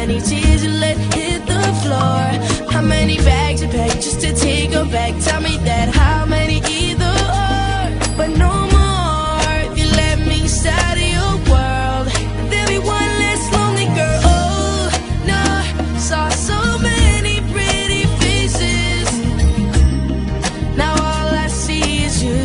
many tears you let hit the floor? How many bags you packed just to take her back? Tell me that. How many either or? But no more if you let me inside of your world. There'll be one less lonely girl. Oh, no, saw so many pretty faces. Now all I see is you.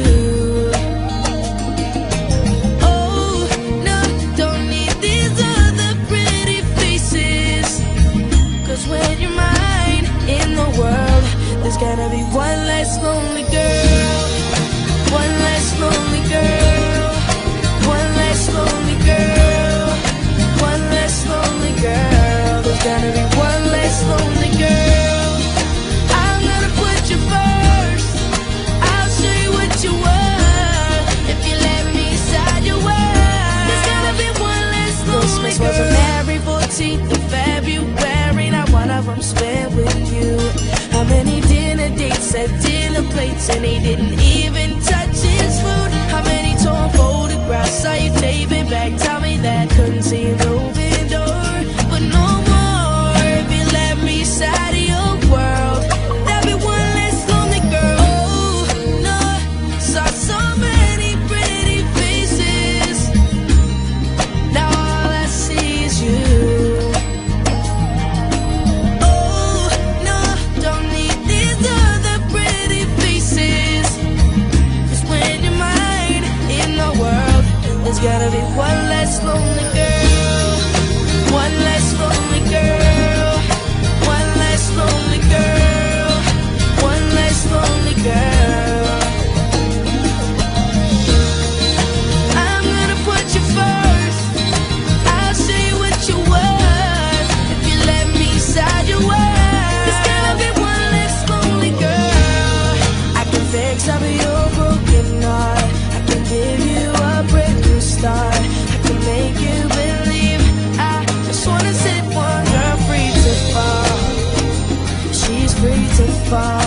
Oh, no, don't need these other pretty faces. 'Cause when you're mine in the world, there's gotta be one less lonely girl. One less lonely girl. One less lonely girl. One less lonely girl. There's gotta be one less lonely girl. I'm gonna put you first. I'll show you what you want if you let me inside your world. There's gotta be one less lonely girl. Christmas was on every 14th of February. Not one of them spent with you. How many dinner dates at dinner plates and he didn't even touch his food? How many torn photographs saw you taping back? Tell me that. Couldn't see an open door. But no more if you let me inside of your world. There'll be one less lonely girl. Oh, no, saw so many pretty faces. Now all I see is you. There's gotta be one less lonely girl. One less lonely girl. One less lonely girl. One less lonely girl. I'm gonna put you first. I'll show you what you want if you let me inside your world. There's gotta be one less lonely girl. I can fix up your broken heart. I can give you a break. I can make you believe. I just wanna set one girl free to fall. She's free to fall.